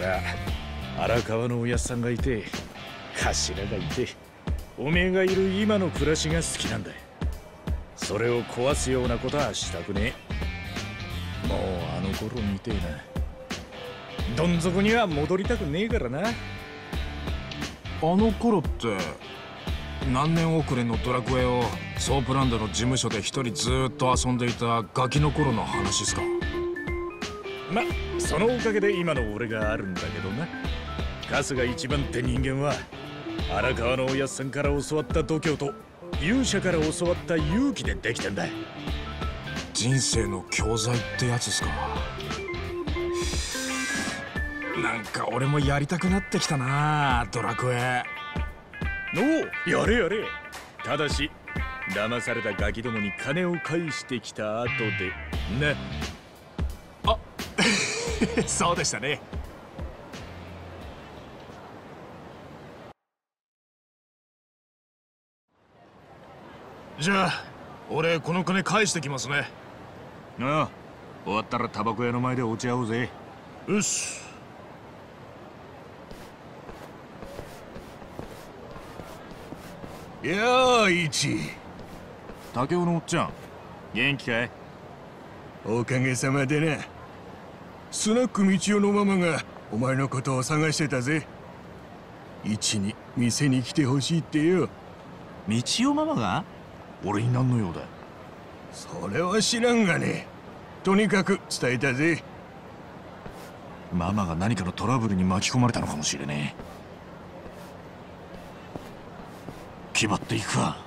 が荒川のおやっさんがいて頭がいておめえがいる今の暮らしが好きなんだ。それを壊すようなことはしたくねえ。もうあの頃みてえなどん底には戻りたくねえからな。 あの頃って何年遅れのドラクエをソープランドの事務所で一人ずーっと遊んでいたガキの頃の話っすか。 ま、そのおかげで今の俺があるんだけどな。春日一番って人間は荒川のおやっさんから教わった度胸と勇者から教わった勇気でできてんだ。 人生の教材ってやつっすか。なんか俺もやりたくなってきたなドラクエ。 おう、やれやれ。ただし騙されたガキどもに金を返してきた後でな。 あそうでしたね。じゃあ俺この金返してきますね。 ああ、終わったらタバコ屋の前で落ち合おうぜ。 よし。 いやあ、一竹雄のおっちゃん元気かい？ おかげさまでな。スナック道夫のママがお前のことを探してたぜ。一に店に来てほしいってよ。 道夫ママが？俺に何の用だ？ それは知らんがね。とにかく伝えたぜ。 ママが何かのトラブルに巻き込まれたのかもしれねえ。気張っていくか。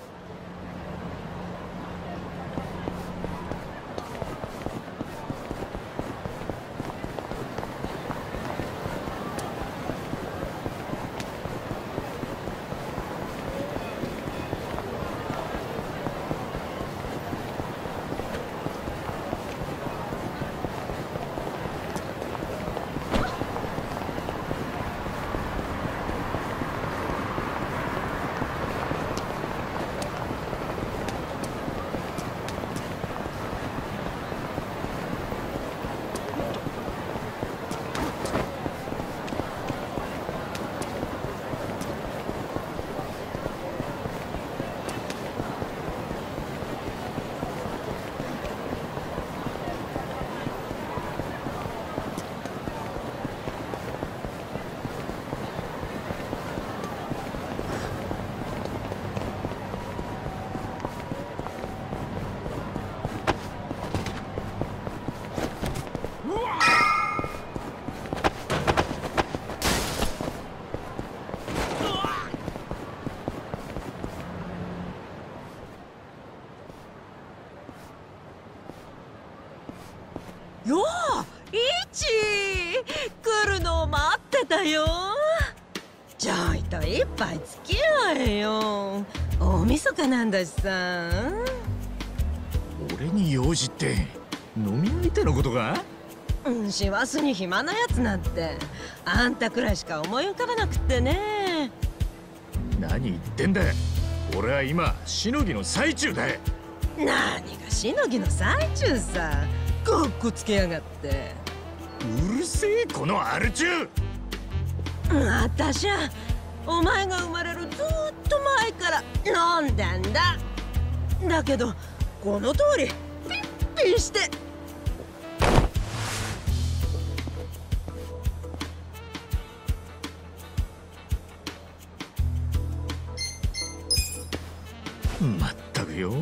よう、イチ来るのを待ってたよ。ちょいと一杯付き合えよ。大晦日なんだしさ。 俺に用事って飲み相手のことか？ 師走に暇なやつなんてあんたくらいしか思い浮かばなくってね。 何言ってんだ。俺は今しのぎの最中だ。 何がしのぎの最中さ。かっこつけやがって。 うるせえこのアル中。 あたしゃお前が生まれるずっと前から飲んでんだ。だけどこの通りピッピして。 まったくよ。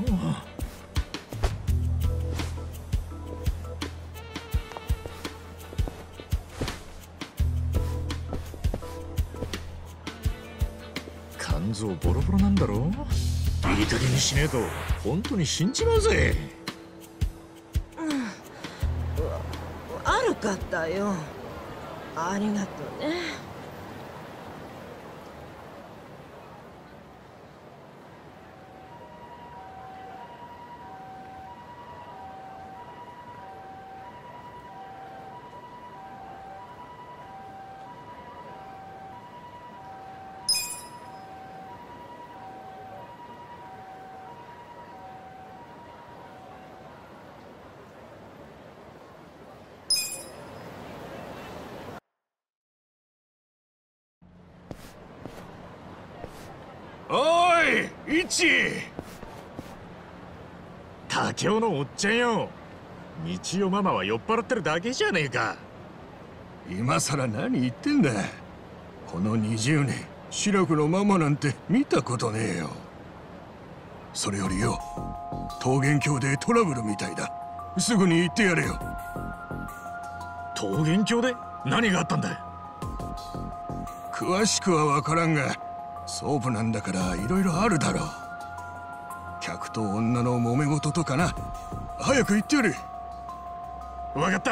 肝臓ボロボロなんだろ。いい加減にしねえと本当に死んじまうぜ。 悪かったよ。ありがとね。 一。 竹雄のおっちゃんよ。道代ママは酔っ払ってるだけじゃねえか。 今さら何言ってんだ。この20年志らくのママなんて見たことねえよ。それよりよ、桃源郷でトラブルみたいだ。すぐに行ってやれよ。 桃源郷で何があったんだ。 詳しくは分からんが、ソープなんだからいろいろあるだろう。客と女の揉め事とかな。早く行ってやれ。 分かった。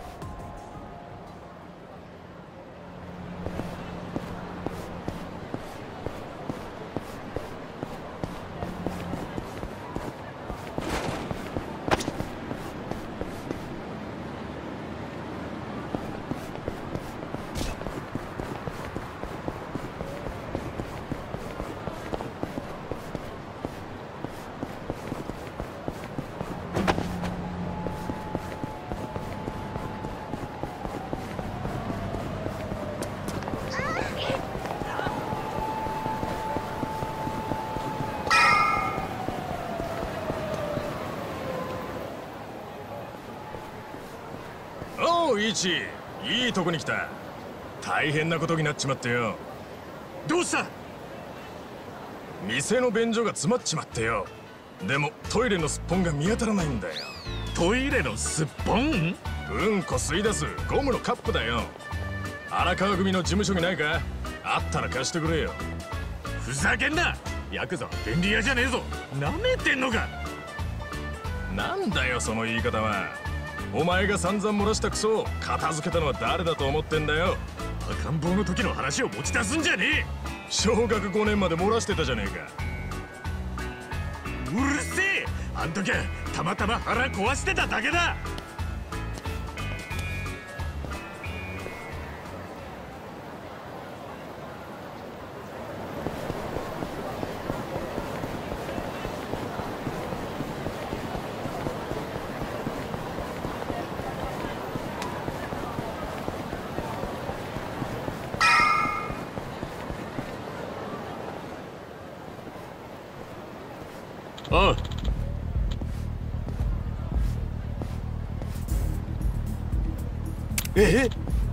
イチ、いいとこに来た。大変なことになっちまってよ。 どうした。 店の便所が詰まっちまってよ。でもトイレのすっぽんが見当たらないんだよ。 トイレのすっぽん。 うんこ吸い出すゴムのカップだよ。荒川組の事務所にないか。あったら貸してくれよ。 ふざけんな。ヤクザは便利屋じゃねえぞ。なめてんのか。 なんだよその言い方は。お前が散々漏らしたクソを片付けたのは誰だと思ってんだよ。 赤ん坊の時の話を持ち出すんじゃねえ。 小学5年まで漏らしてたじゃねえか。 うるせえ。あん時はたまたま腹壊してただけだ。 おう。 え。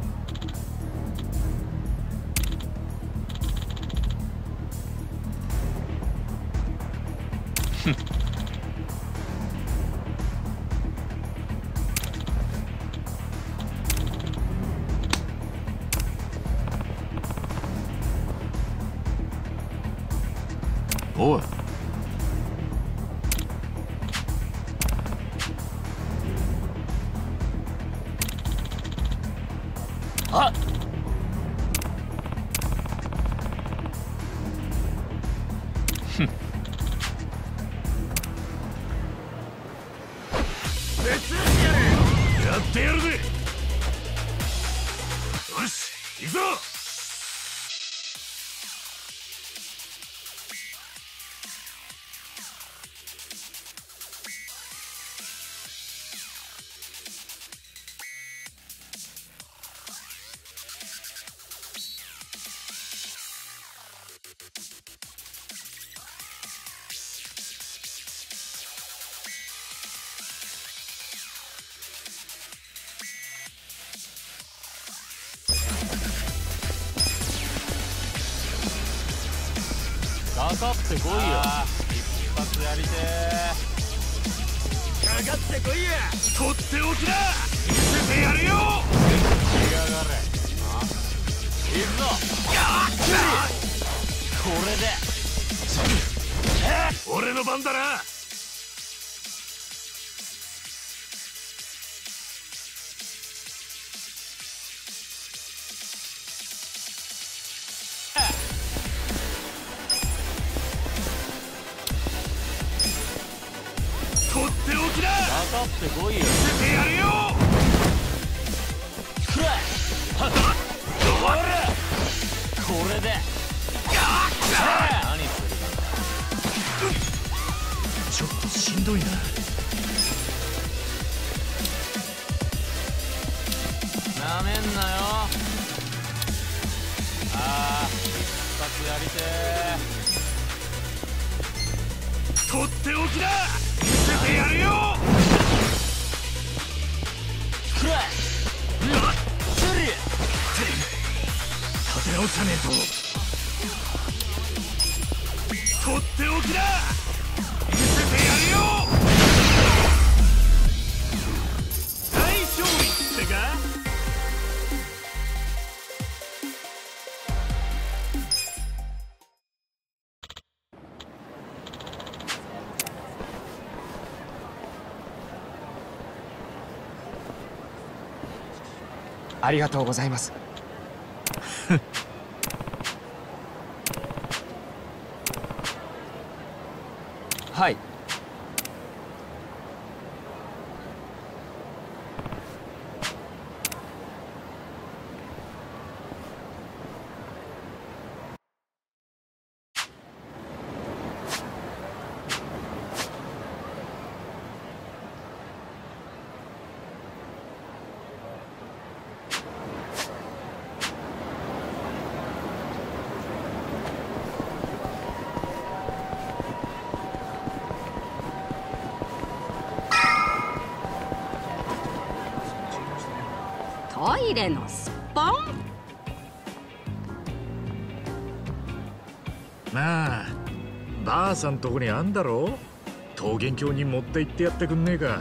おい。 あっ。やってやるぜ。よし行くぞ。 かかってこいよ。一発やりてかかってこいや。とっておきだ。見せてやるよ。 ー。来やがれ。あ、いくぞ。これで俺の番だな。とっておきだ。 かかってこいよ。 見せてやるよ。 くらえ。はっほら、これで何する。 ちょっとしんどいな。 なめんなよ。ああ、一発やりてとっておきだ。見せてやるよ。 クラッシュシュリ立て直さねえと。とっておきだ。見せてやるよ。大勝利ってか。 ありがとうございます。はい。 トイレのすっぽん。 なあ、ばあさんとこにあんだろ。桃源郷に持って行ってやってくんねえか。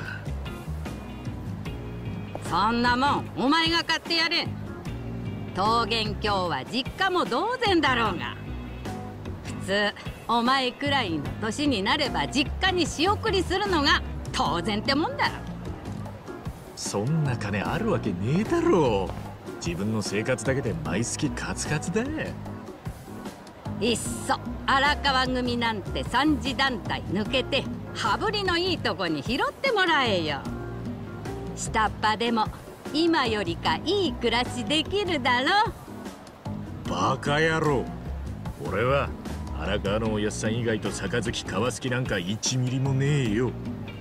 そんなもんお前が買ってやれ。桃源郷は実家も同然だろうが。普通お前くらいの年になれば実家に仕送りするのが当然ってもんだ。 そんな金あるわけねえだろ。自分の生活だけで毎月カツカツだ。 いっそ荒川組なんて三次団体抜けて羽振りのいいとこに拾ってもらえよ。下っ端でも今よりかいい暮らしできるだろ。 バカ野郎。俺は荒川のおやっさん以外と杯交わす気なんか1ミリもねえよ。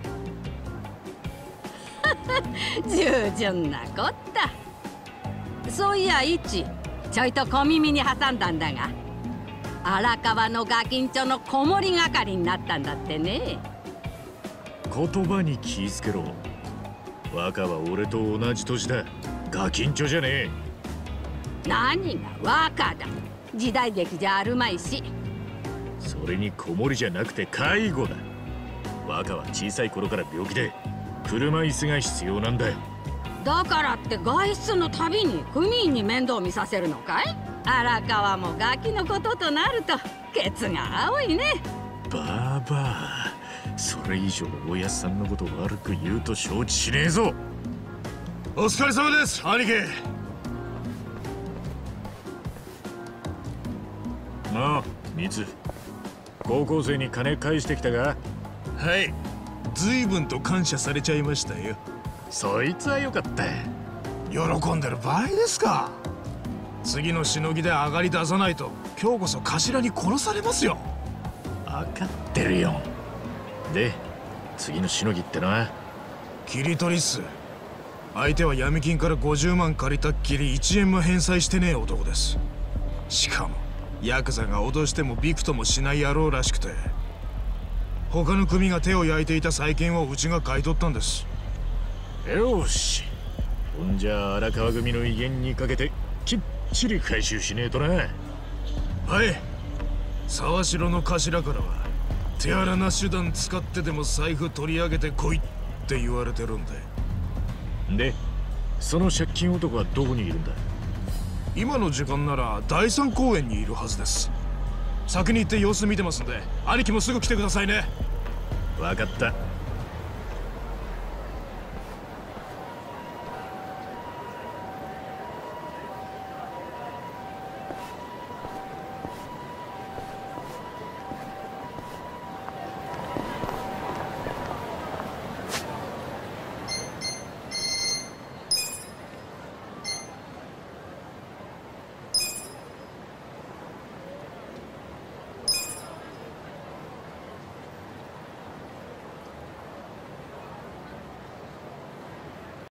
従順なこった。そういやイチ、ちょいと小耳に挟んだんだが、荒川のガキンチョの子守係になったんだってね。 言葉に気ぃつけろ。若は俺と同じ年だ。ガキンチョじゃねえ。 何が若だ。時代劇じゃあるまいし。 それに子守じゃなくて介護だ。若は小さい頃から病気で車椅子が必要なんだよ。 だからって外出のたびに組員に面倒見させるのかい。荒川もガキのこととなるとケツが青いね。 バーバー、それ以上おやっさんのこと悪く言うと承知しねえぞ。 お疲れ様です、兄貴。 なあ、ミツ、高校生に金返してきたか。 はい、随分と感謝されちゃいましたよ。 そいつはよかった。 喜んでる場合ですか。次のしのぎで上がり出さないと今日こそ頭に殺されますよ。 分かってるよ。で、次のしのぎってのは切り取りっす。相手は闇金から50万借りたっきり1円も返済してねえ男です。しかもヤクザが脅してもびくともしない野郎らしくて、他の組が手を焼いていた債権をうちが買い取ったんです。 よし、ほんじゃ荒川組の威厳にかけてきっちり回収しねえとな。 はい、沢城の頭からは手荒な手段使ってでも財布取り上げてこいって言われてるんで。 で、その借金男はどこにいるんだ。 今の時間なら第三公園にいるはずです。先に行って様子見てますんで、兄貴もすぐ来てくださいね。 分かった。